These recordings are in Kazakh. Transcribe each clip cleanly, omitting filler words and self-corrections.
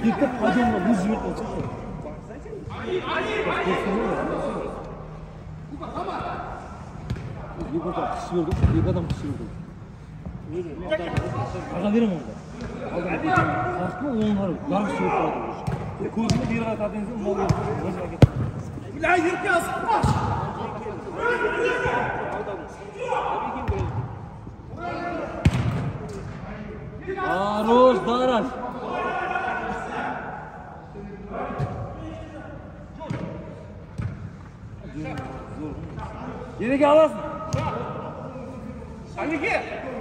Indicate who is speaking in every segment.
Speaker 1: Кетіп қадамға бұл жіберді олса ғой. Екі адам кіші берді. Аға берем онда. Қартын оң қару. Гарып шығып тұрады. Көзіне бері қататын сөн, бұл өзіға кетті. Бля, ерке асықпаш! Хорош, Дараш! Ереге аласың! Алеге!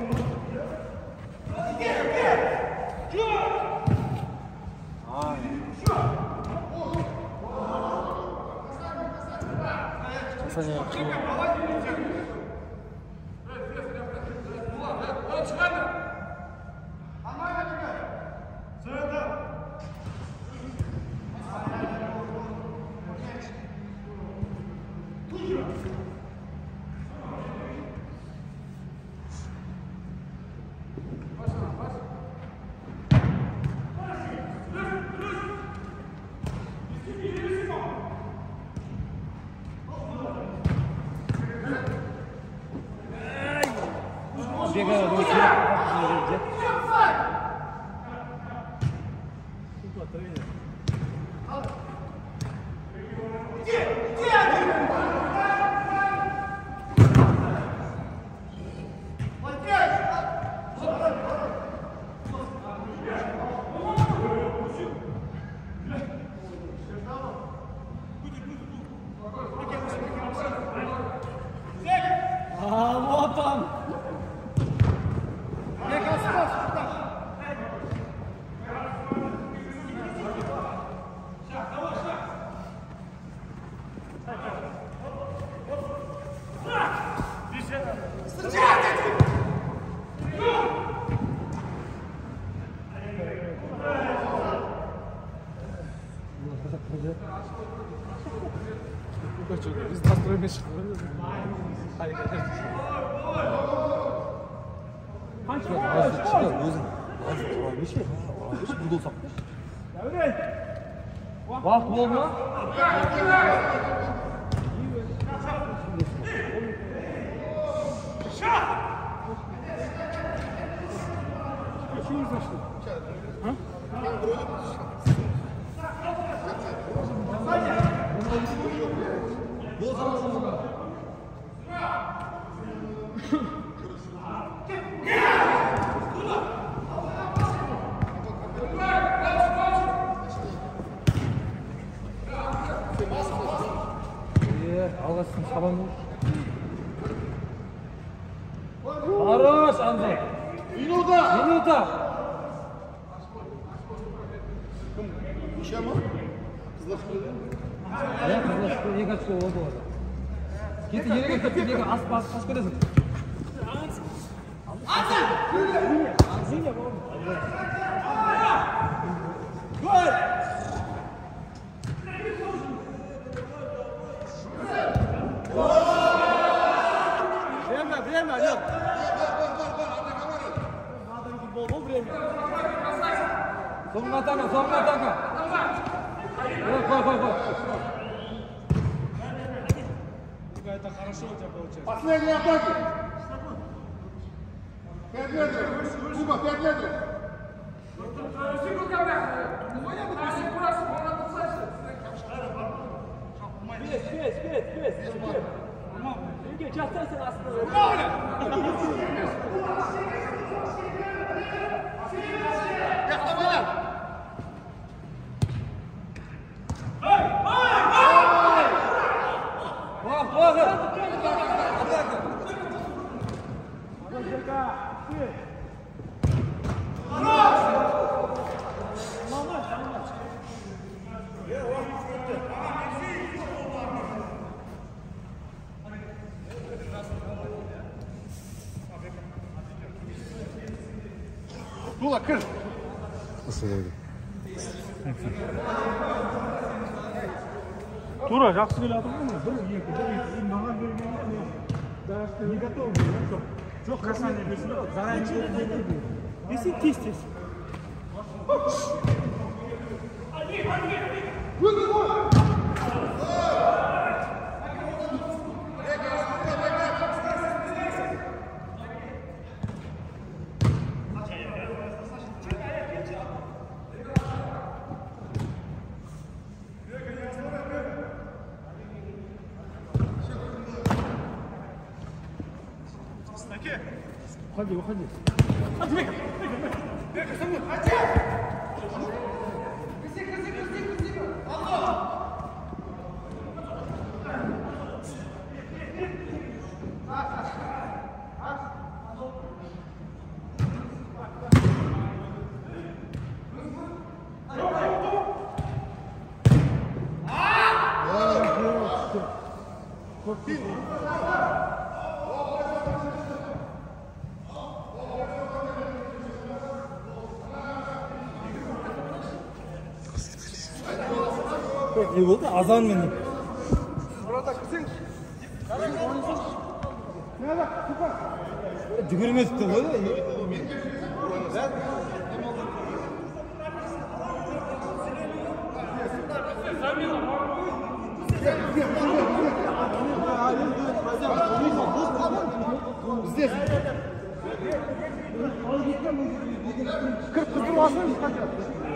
Speaker 2: Biz настроение çıkıyoruz. Hayır.
Speaker 1: Hangi azı çıkar özün. Azı bir şey. Hiç burada olsak. Vakt olma. Ha?
Speaker 2: Алғашқы шабан бол. Хорош, Андрей.
Speaker 3: Минута. Еще ма? Қызлашпайды.
Speaker 2: Я қызлашпайды, екі очко болды оларда. Кетті, ерге кетті, екі асып кетесің. Гол! Время, нет. Соңғы атака. Қой. Это хорошо у тебя получается.
Speaker 3: Последняя атака. 5 метров. Куба, 5 метров.
Speaker 1: Спец. Сейчас останови.
Speaker 3: Тула, кір.
Speaker 1: Тура, жақсы келе атыр ғой. 1-2 маған бергенде не готов был. Жоқ, касание берсін. Заранее десе тез.
Speaker 2: Уходи, уходи.
Speaker 1: Ne oldu? Azan mı? Düğürmez tuttu böyle.
Speaker 3: Здесь. 40 kızım alsana dikkat et.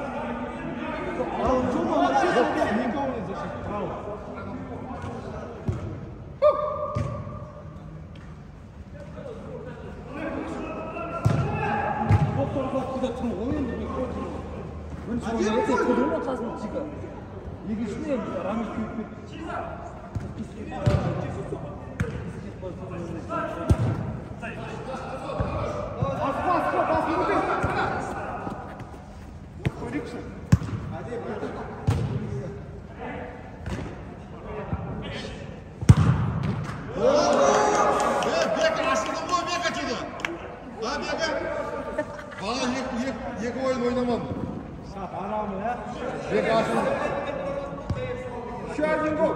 Speaker 3: Екі ойын ойнамам.
Speaker 2: Арамы, ya.
Speaker 3: Бек ашылды.
Speaker 2: Еще один гол.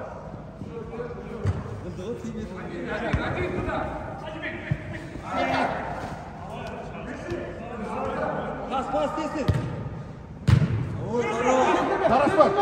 Speaker 1: Pas desin.
Speaker 3: Тарасбай.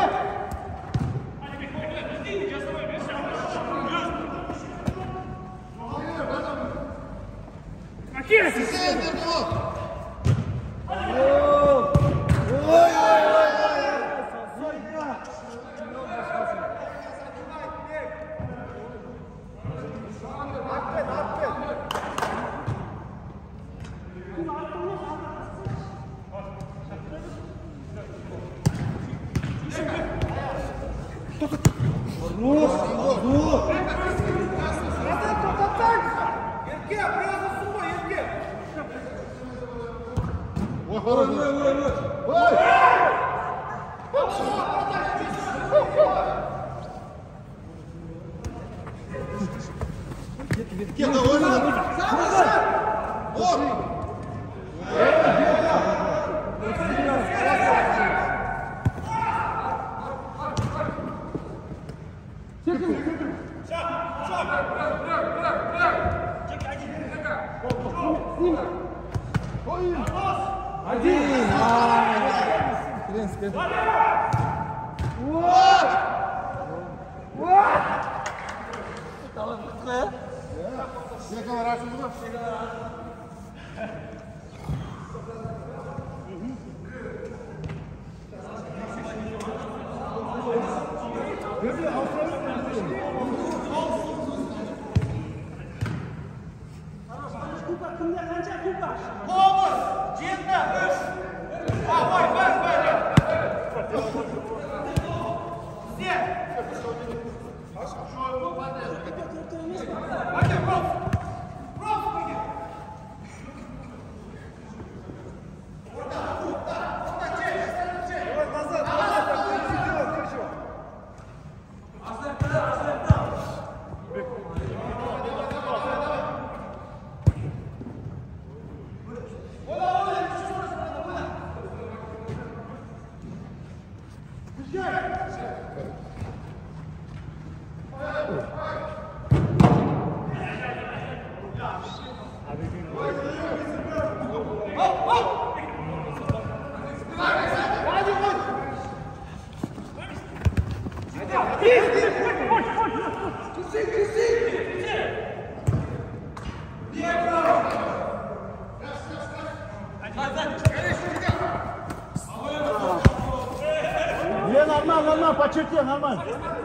Speaker 3: Ой, хороший. Ой! Где-то довольно. Вот! нормально, по черте, нормально.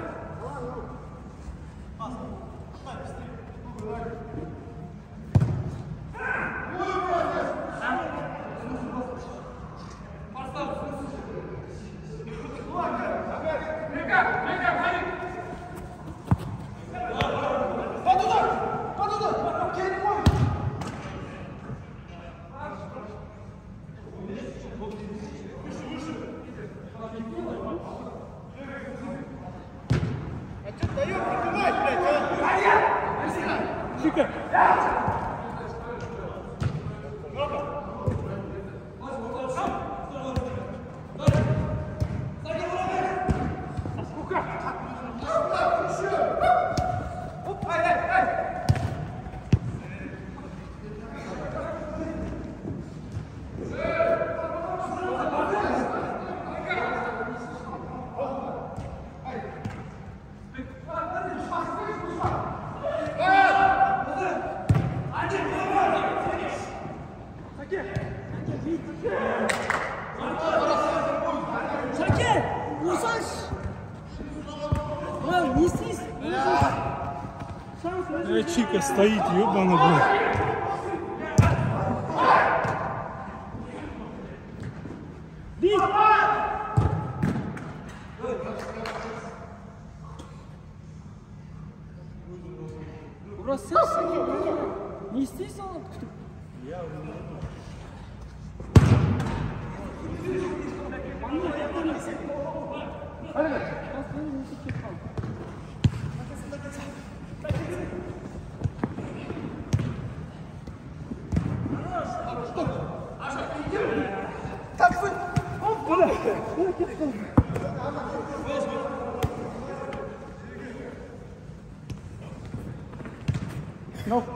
Speaker 4: Чика стоит, ёбаный, блядь.
Speaker 2: Burası ne istiyorsan tutup.
Speaker 3: No.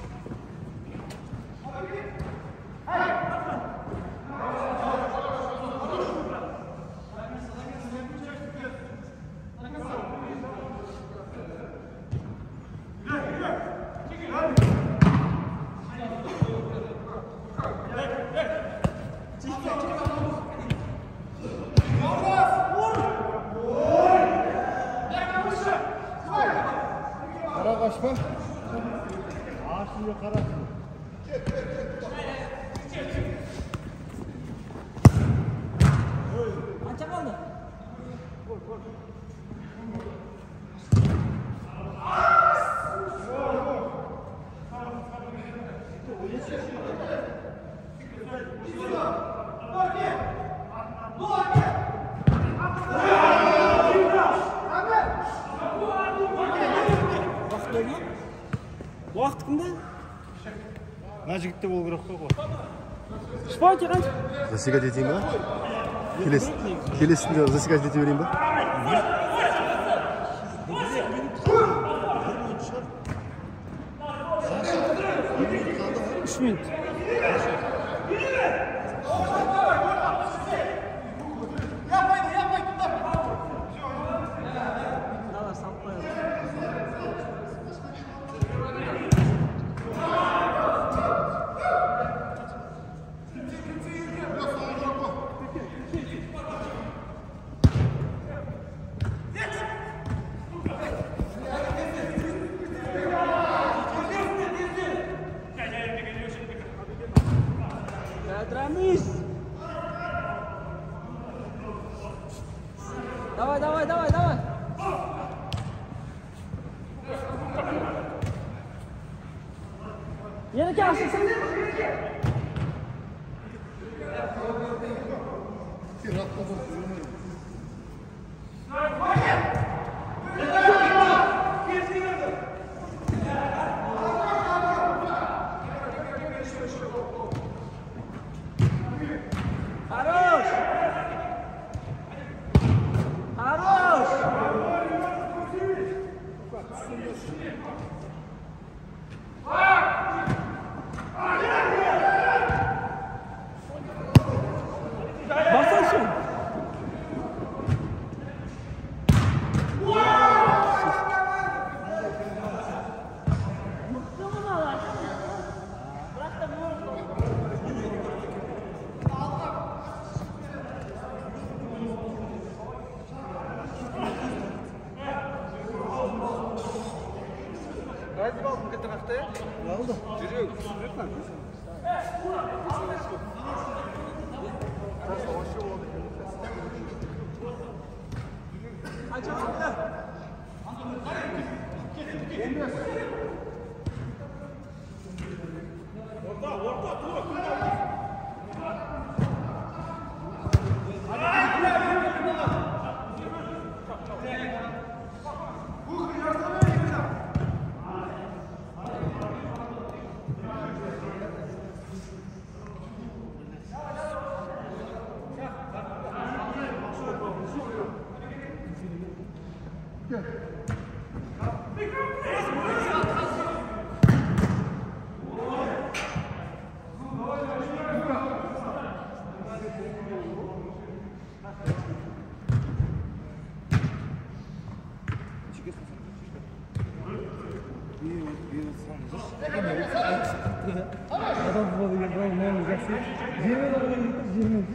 Speaker 3: Kara kaçma. Ağaçlı kara.
Speaker 2: Anca kaldı.
Speaker 1: Уақыт кімде?
Speaker 4: Мына жігітте болу керек қой.
Speaker 1: Шпанти қанша?
Speaker 5: Засекать етейін ба? Келесінде засекать ете берейін ба?
Speaker 1: Үш минут. Драмис! Давай, давай, давай, давай! Yeni gelsin sen. Хорош! Хорош! Basın.
Speaker 3: Hadi bakalım ne tarafta ya? Ne oldu? Yürüyor. Lütfen.
Speaker 2: Adam bu böyle ne olacaksın? Yemin ederim yemin.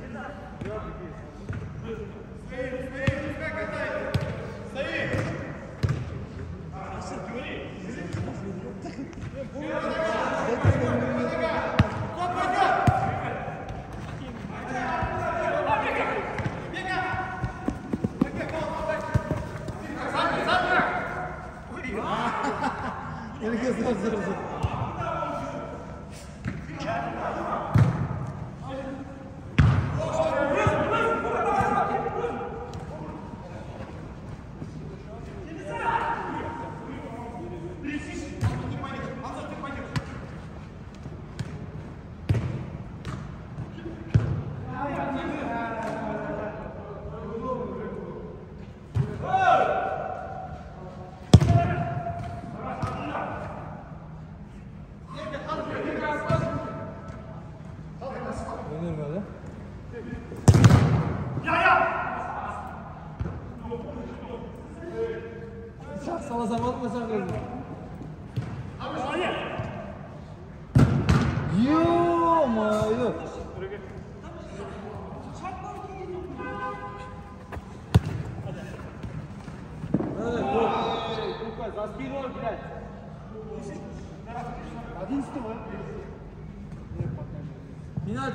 Speaker 2: Sana zaman mı sakladın? Ё-моё!
Speaker 3: За спиной, блядь. 11 мой.
Speaker 2: Не надо.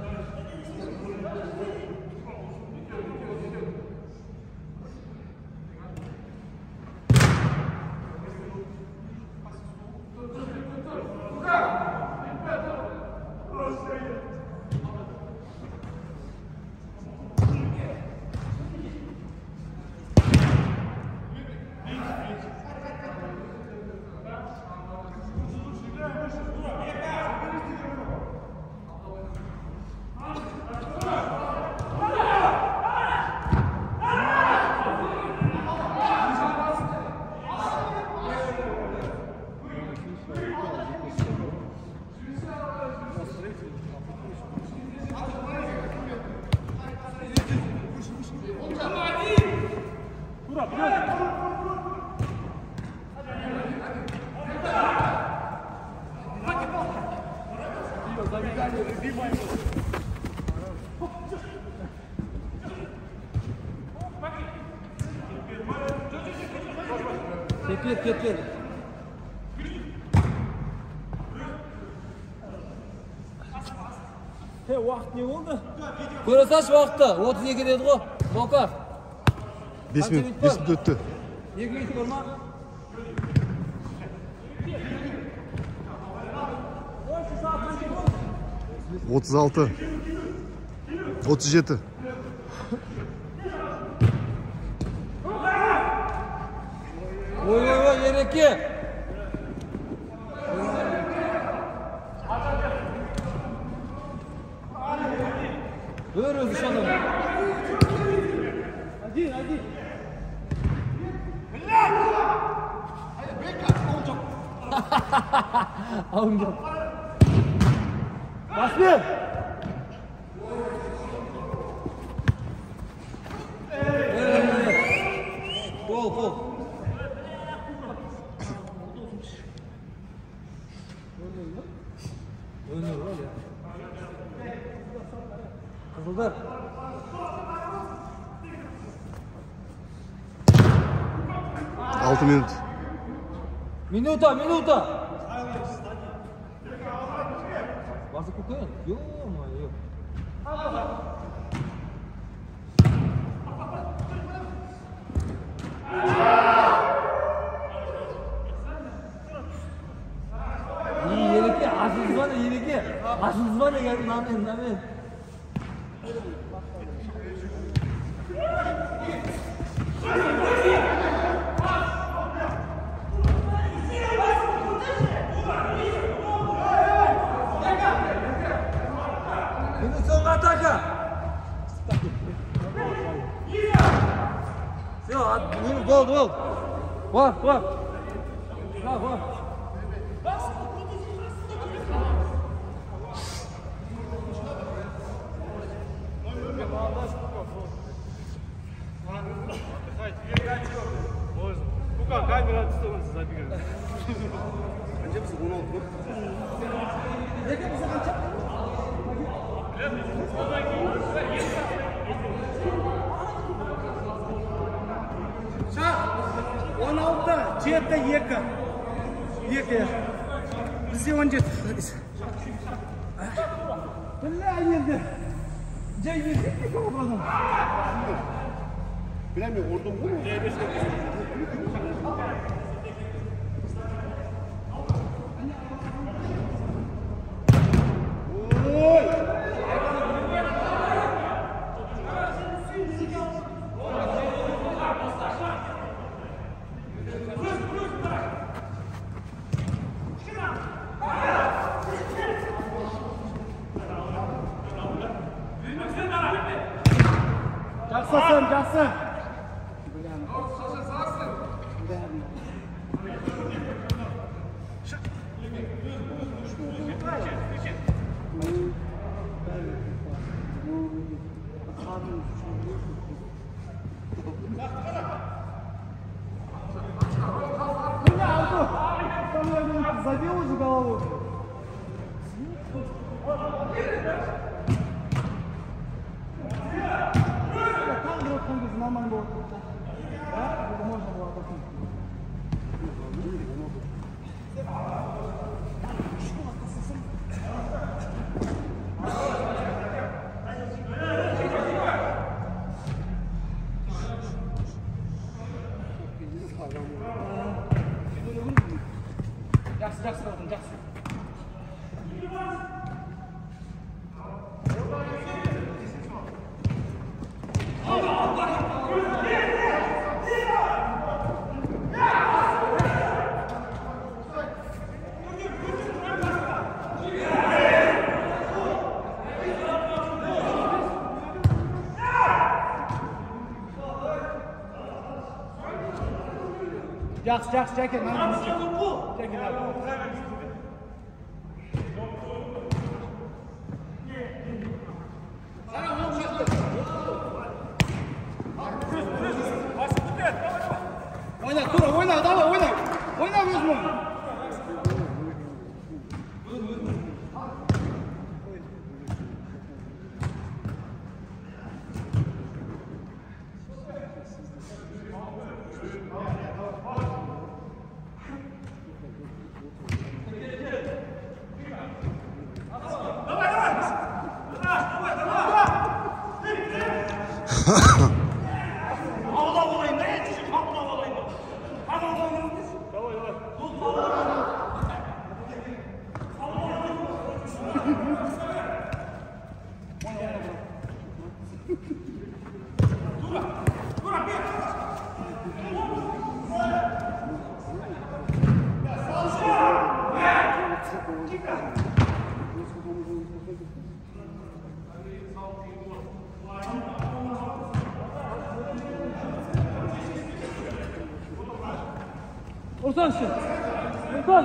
Speaker 2: Ket.
Speaker 1: Vaqt ne bo'ldi?
Speaker 2: Ko'rasachi vaqtda 32 dedi go. Boka.
Speaker 5: 5 minut o'tdi.
Speaker 2: 2 minut ko'rma.
Speaker 5: Otuz altı. 37.
Speaker 2: Oy yereki. Böyle özü şanım.
Speaker 3: Hadi.
Speaker 2: Alın gel.
Speaker 3: Basmıyor.
Speaker 2: Gol. Oynuyor var ya. Kızıldır.
Speaker 5: Altı minut.
Speaker 2: Minuta. Vas кукаем? Ё-моё. Елеке, ашылзваны, елеке. Ашылзваны, намен. Минусовая атака. Все, гол. Вон.
Speaker 4: Kuka kamera tutamazsın zabigani.
Speaker 3: Önce bizi 16 mı? Şah! 16'da, Cihet'te Yeka. Bizde 17. Billahi yedi. Ceydi mi kovradın?
Speaker 5: Bilemiyorum orada mı?
Speaker 3: Жақсы. Забил уже головой. Там без нормально было. Да? Это можно было потом.
Speaker 2: Жақсы болдың, жақсы.
Speaker 3: Жақсы, жәкен. Жәкен abi. Ойна, давай, ойна. Ойна өзің.
Speaker 2: Ortadan şey. Ortadan.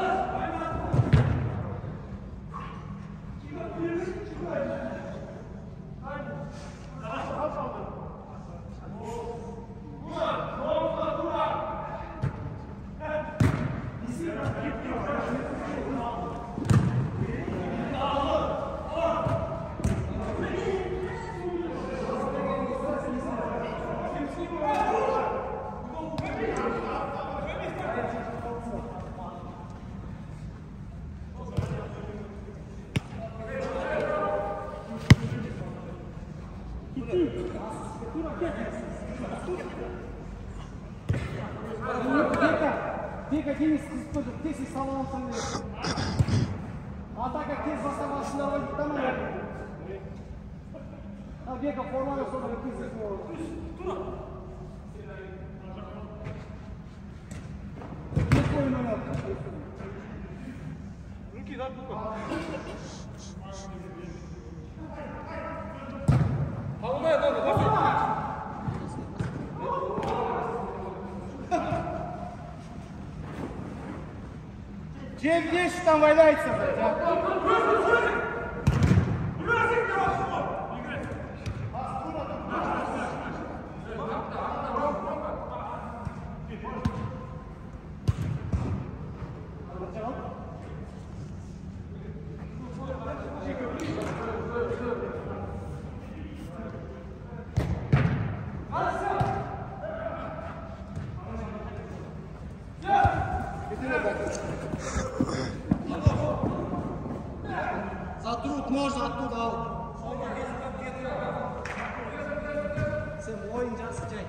Speaker 3: Бека тез қыз тез саламсың. Атака тез бастамасында ойды тамам. Бека форманы содан тез болды.
Speaker 4: Руки, да, Бука.
Speaker 2: Қалмай қалды.
Speaker 3: Где что там валяется, блядь, а? За труд можно оттуда. Sen oyuncağız sıcak.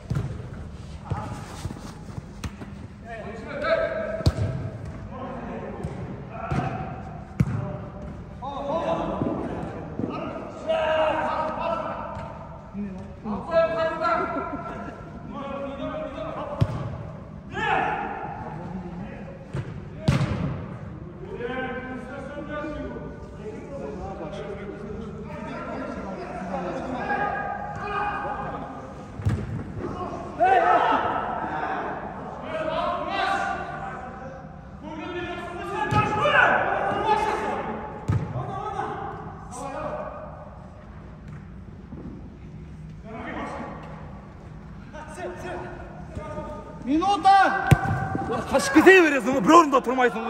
Speaker 3: Минута!
Speaker 1: Қашып кете бересің, бір орында тұрмайсың.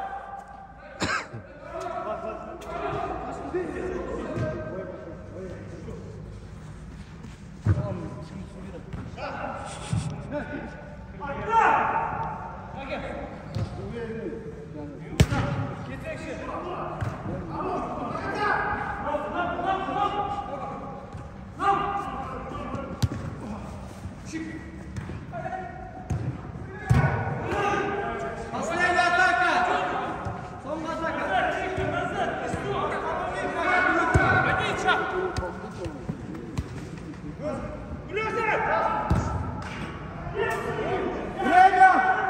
Speaker 3: Последняя атака! Сонная атака! Время!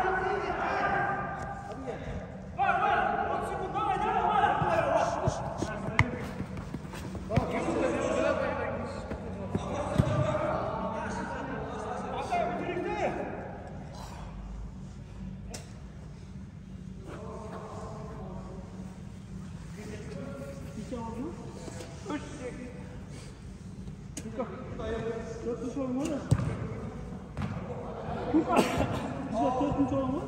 Speaker 3: Dördüncü olma mı? Kuka! Dördüncü olma.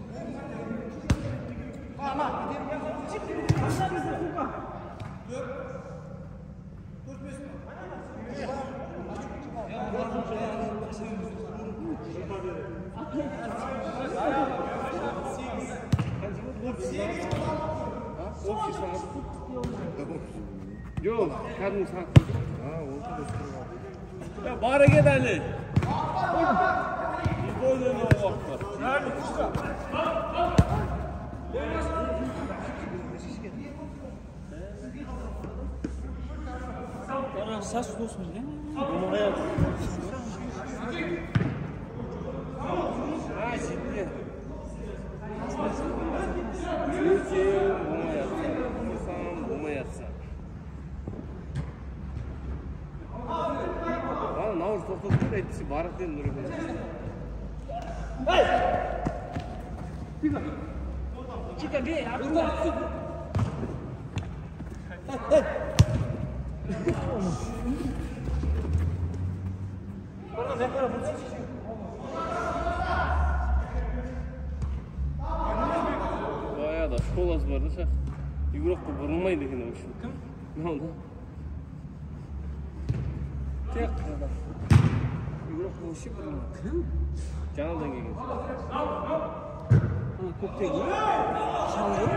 Speaker 3: Ama gidelim. Aşağı bize Kuka.
Speaker 1: Yok, kadın sattı. Ya bari git Ali. Bir boyunca o vakti. Nerede kuşta? Bana saç olsun değil mi? Bunu hayal. Ha ciddi. Yüzü buna yatsa. İnsan buna yatsa. Bana naur topladık da etkisi barak değil Nuri Bey.
Speaker 2: Chica, ve ya.
Speaker 1: Bayağı da şkolası vardı şak. Yugurokta vurulmaydı yine o şu. Kim? Ne oldu? Tek kadar. Yugurokta o şu vurulmadı. Kim? Canaldan gelген.
Speaker 2: Көктегі шалғы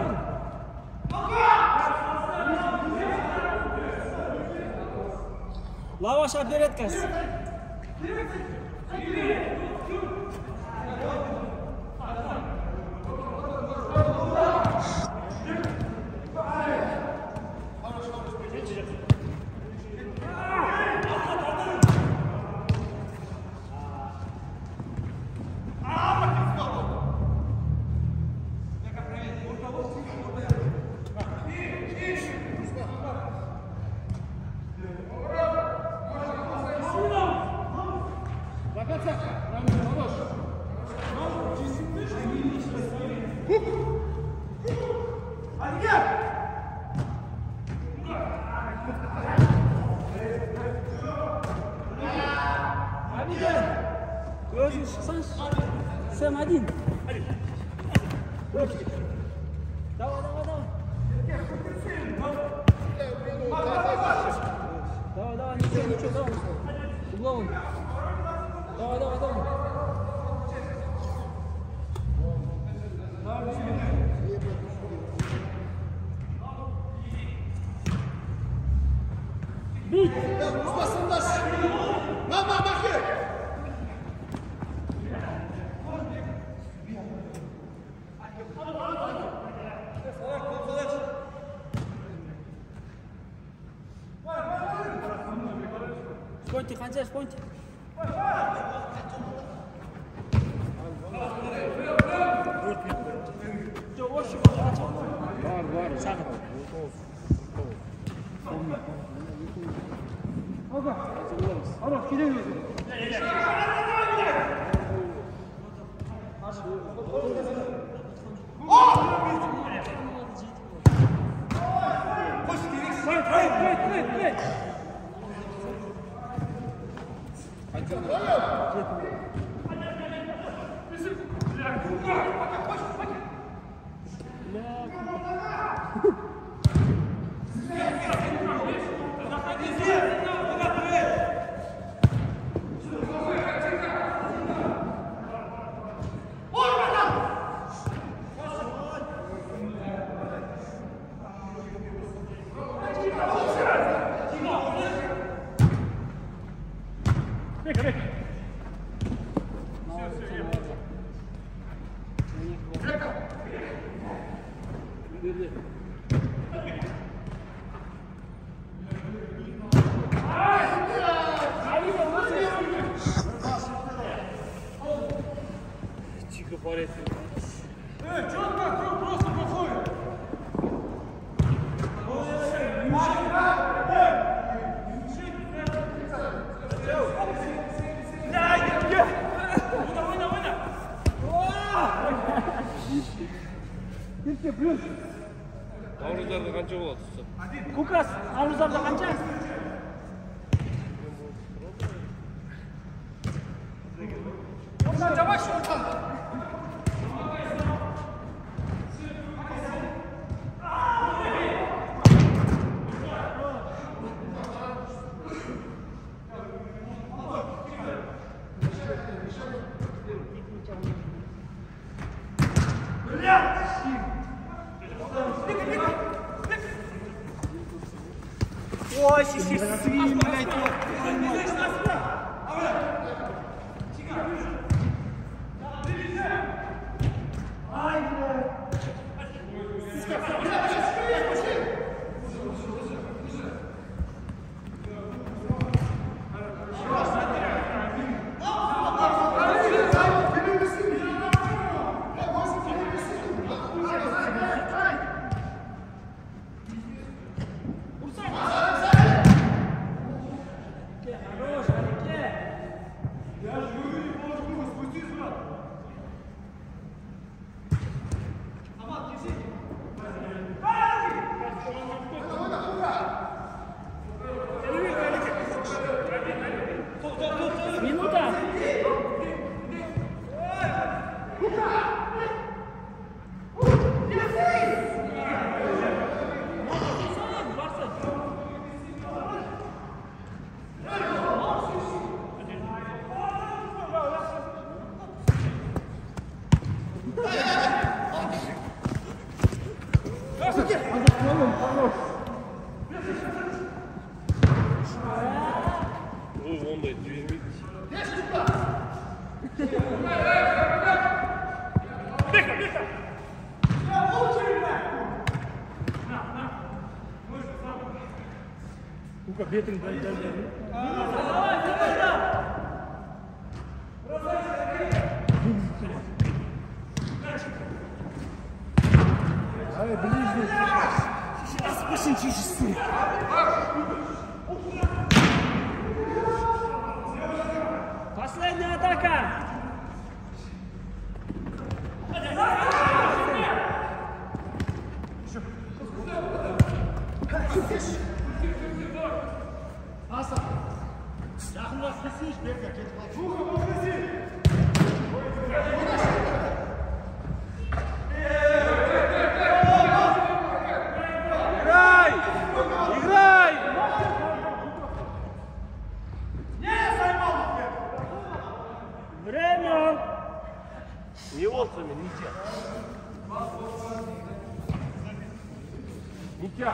Speaker 2: лаваш әбдерет кәсі Сэм один. Давай. Давай, ничего, давай. Угловым. Давай. Бить! Спойте, Ханза, спойте. Var. Sen de
Speaker 3: Aga. Ara, gidemiyoruz. Hayır.
Speaker 1: Тихо, порядок.
Speaker 4: Четко, просто подходит.
Speaker 3: Ketke, плюс.
Speaker 1: Наурыздарда қанша болады ұста?
Speaker 3: Кукас, наурыздарда қанша? Ой, свин, блядь.
Speaker 1: Kuka, бетің дәл.
Speaker 3: Ай, ближний.
Speaker 1: Спасибо, чистый. Последняя атака! Играй! Время! Не острыми, ничья. Ничья.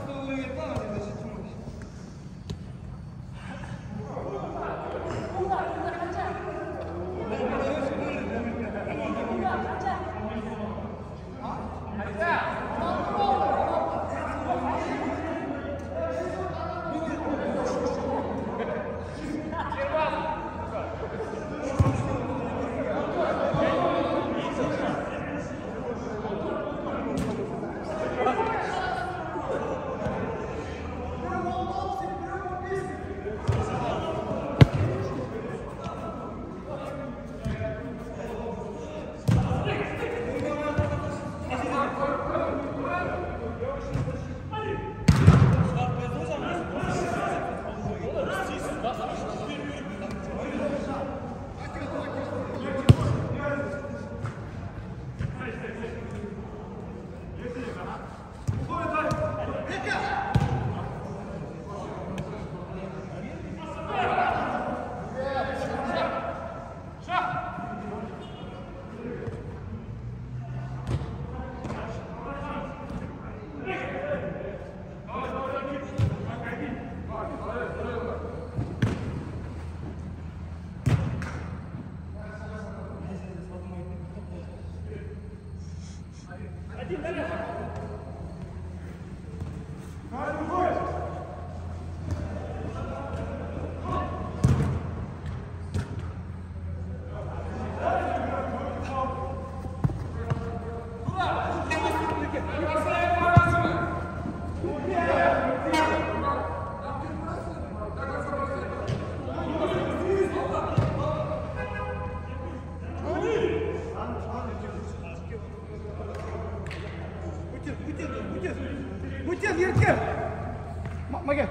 Speaker 3: Бутин, ерке! Маге!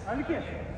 Speaker 3: Алике.